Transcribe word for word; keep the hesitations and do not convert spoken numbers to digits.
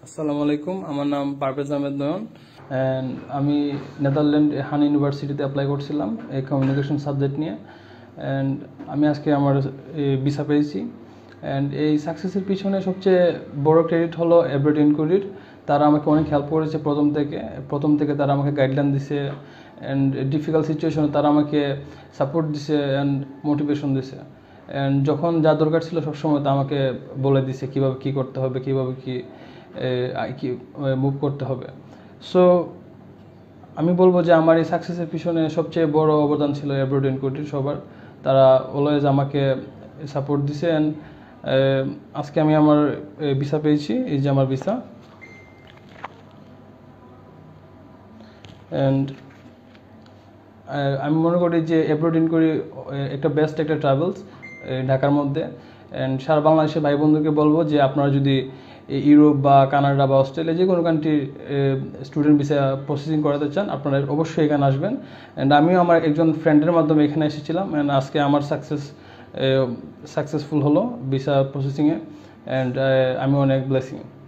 আসসালামু আলাইকুম, আমার নাম পারভেজ আহমেদ নয়ন অ্যান্ড আমি নেদারল্যান্ড হান ইউনিভার্সিটিতে অ্যাপ্লাই করছিলাম এই কমিউনিকেশন সাবজেক্ট নিয়ে। অ্যান্ড আমি আজকে আমার ভিসা পেয়েছি। অ্যান্ড এই সাকসেসের পিছনে সবচেয়ে বড় ক্রেডিট হলো অ্যাব্রড ইনকুইরির। তারা আমাকে অনেক হেল্প করেছে প্রথম থেকে প্রথম থেকে তারা আমাকে গাইডলাইন দিছে অ্যান্ড ডিফিকাল্ট সিচুয়েশনে তারা আমাকে সাপোর্ট দিছে অ্যান্ড মোটিভেশন দিছে। অ্যান্ড যখন যা দরকার ছিল সবসময় তা আমাকে বলে দিছে কীভাবে কী করতে হবে, কীভাবে কী কি মুভ করতে হবে। সো আমি বলবো যে আমার এই সাকসেসের পিছনে সবচেয়ে বড় অবদান ছিল অ্যাব্রড ইনকুইরির সবার। তারা অলওয়েজ আমাকে সাপোর্ট দিছে অ্যান্ড আজকে আমি আমার ভিসা পেয়েছি। এই যে আমার ভিসা। অ্যান্ড আমি মনে করি যে অ্যাব্রড ইনকুইরি একটা বেস্ট একটা ট্রাভেলস ঢাকার মধ্যে। অ্যান্ড সারা বাংলাদেশের ভাই বন্ধুকে বলবো যে আপনারা যদি ইউরোপ বা কানাডা বা অস্ট্রেলিয়া যে কোনো কান্ট্রি স্টুডেন্ট ভিসা প্রসেসিং করাতে চান আপনারা অবশ্যই এখানে আসবেন। অ্যান্ড আমিও আমার একজন ফ্রেন্ডের মাধ্যমে এখানে এসেছিলাম অ্যান্ড আজকে আমার সাকসেস সাকসেসফুল হলো ভিসা প্রসেসিংয়ে। অ্যান্ড আমি অনেক ব্লেসিং।